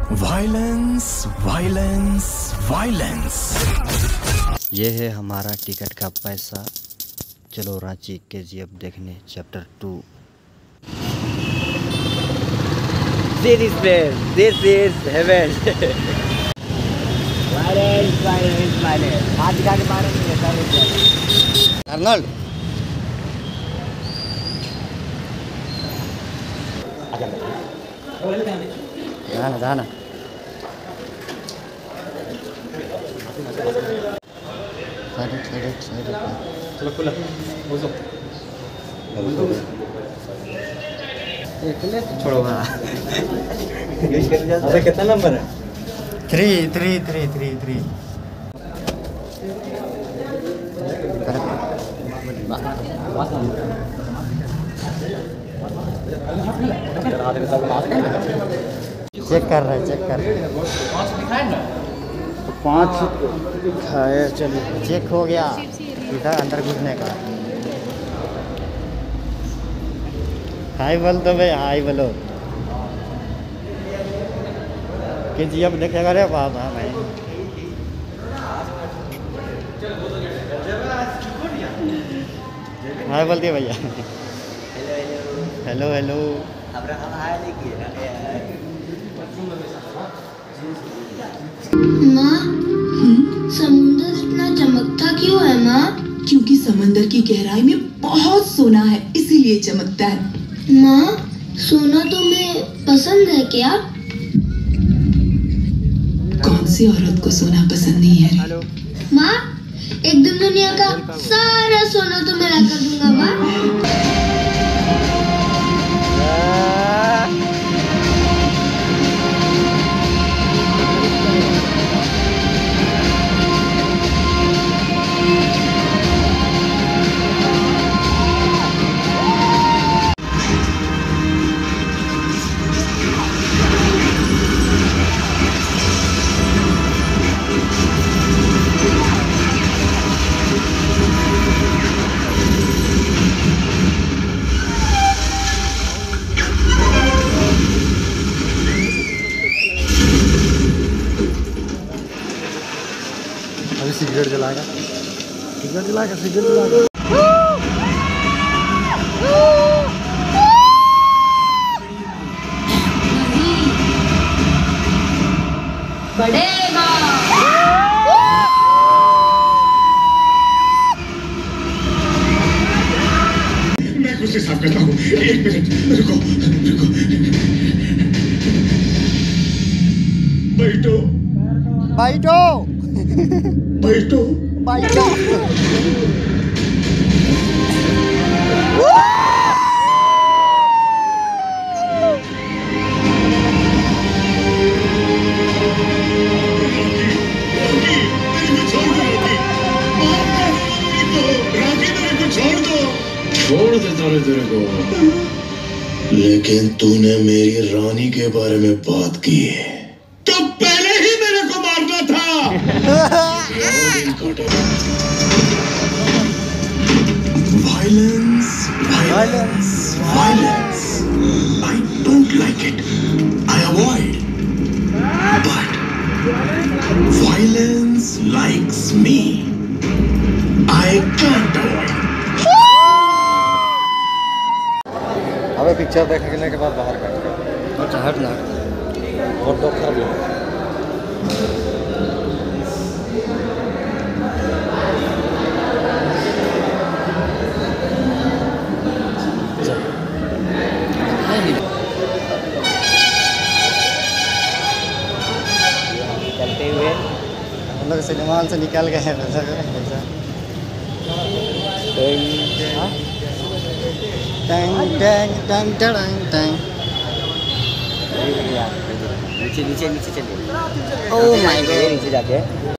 Violence violence violence. ये है हमारा टिकट का पैसा। चलो रांची केजीएफ देखने chapter 2। This is place. This is heaven. Violence, violence, violence. हाथ दिखा के मारेंगे सर। अर्नल्ड जाना जाना। चलो खुला बोलो छोड़ो। हाँ अरे कितना नंबर है? 3 चेक कर रहे तो 5 खाए। चलिए चेक हो गया। इधर अंदर घुसने का। हाय बोल दो भाई, हाय बोलो। केजीएफ देखेगा रे बाबा भाई। हाय बोल दिए भैया। Hello hello. माँ, समुद्र इतना चमकता क्यों है माँ? क्योंकि समंदर की गहराई में बहुत सोना है, इसीलिए चमकता है। माँ, सोना तुम्हें पसंद है क्या? कौन सी औरत को सोना पसंद नहीं है रे? माँ, एक दिन दुनिया का सारा सोना तुम्हें ला कर दूंगा माँ। अभी सिगरेट जलाएगा। बढ़ेगा। मैं खुद से साफ करता हूँ। 1 मिनट रुको। बैठो। छोड़ देता रे तेरे को, लेकिन तूने मेरी रानी के बारे में बात की तो पहले ही मेरे को मारना था। Violence, violence, violence. I don't like it. I avoid. But violence likes me. I can't avoid. अबे पिक्चर देखने के बाद बाहर कर। अच्छा हट ना। और तो खराब लगा। चलते हुए हम लोग सिनेमा से निकल गए हैं। नीचे चलिए। ओह माय गॉड, नीचे जाके